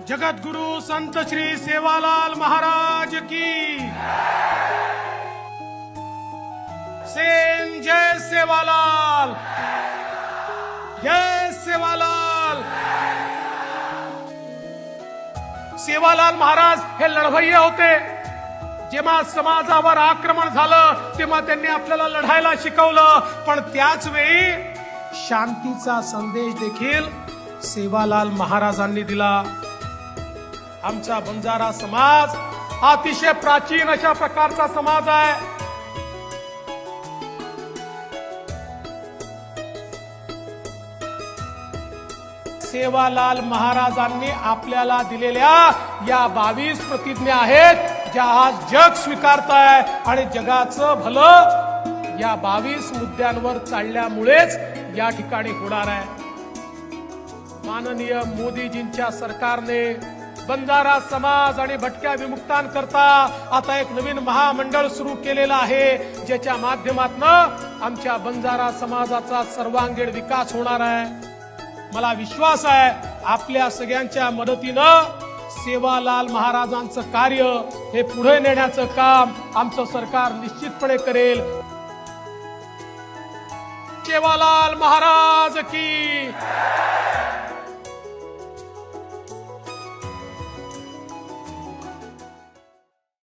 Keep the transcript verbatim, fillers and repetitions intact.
जगतगुरु संत श्री सेवालाल महाराज की सेन जय सेवालाल, जय सेवालाल। सेवालाल महाराज हे लढवय्ये होते। जेव्हा समाजावर आक्रमण झालं तेव्हा त्यांनी आपल्याला लढायला शिकवलं, पण त्याच वेळी शांतीचा संदेश देखील सेवालाल महाराजांनी दिला। आमचा बंजारा समाज अतिशय प्राचीन अशा प्रकारचा समाज आहे। सेवालाल महाराजांनी आपल्याला दिलेल्या या बावीस प्रतिज्ञा आहेत, ज्या आज जग स्वीकारताय आणि जगाचं भलं या बावीस मुद्द्यांवर चालल्यामुळेच या ठिकाणी होणार आहे। माननीय मोदीजींच्या सरकारने बंजारा समाज आणि भटक्या विमुक्तांकरता आता एक नवीन महामंडळ सुरू केलेला आहे, ज्याच्या माध्यमातून आमच्या बंजारा समाजाचा सर्वांगीण विकास होणार आहे। मला विश्वास आहे आपल्या सगळ्यांच्या मदतीनं सेवालाल महाराजांचं कार्य हे पुढे नेण्याचं काम आमचं सरकार निश्चितपणे करेल। सेवालाल महाराज की